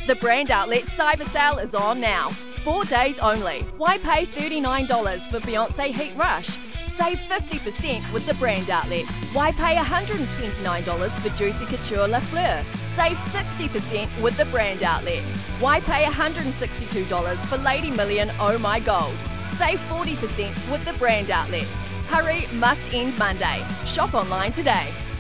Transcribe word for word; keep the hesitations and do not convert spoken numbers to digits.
The Brand Outlet Cyber Sale is on now. Four days only. Why pay thirty-nine dollars for Beyonce Heat Rush? Save fifty percent with the Brand Outlet. Why pay one hundred twenty-nine dollars for Juicy Couture La Fleur? Save sixty percent with the Brand Outlet. Why pay one hundred sixty-two dollars for Lady Million Oh My Gold? Save forty percent with the Brand Outlet. Hurry must end Monday. Shop online today.